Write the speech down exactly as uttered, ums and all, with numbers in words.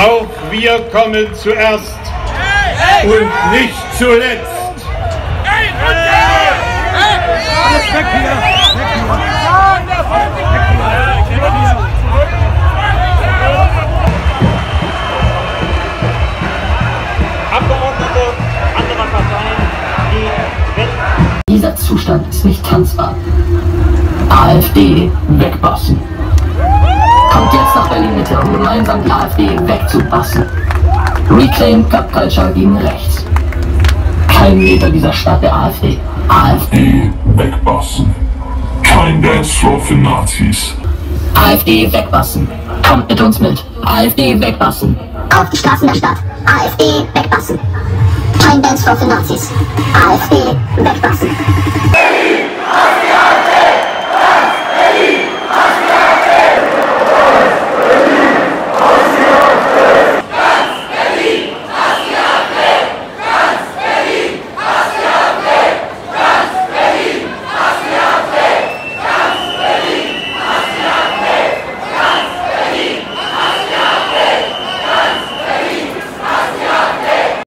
Auch wir kommen zuerst und nicht zuletzt. Abgeordnete anderer Parteien, die... Dieser Zustand ist nicht tanzbar. AfD wegbassen. Kommt jetzt nach Berlin-Mitte, um gemeinsam die AfD wegzubassen. Reclaim Cup Culture gegen rechts. Kein Meter dieser Stadt der AfD. AfD wegbassen. Kein Dancefloor für Nazis. AfD wegbassen. Kommt mit uns mit. AfD wegbassen. Auf die Straßen der Stadt. AfD wegbassen. Kein Dancefloor für Nazis. AfD wegbassen.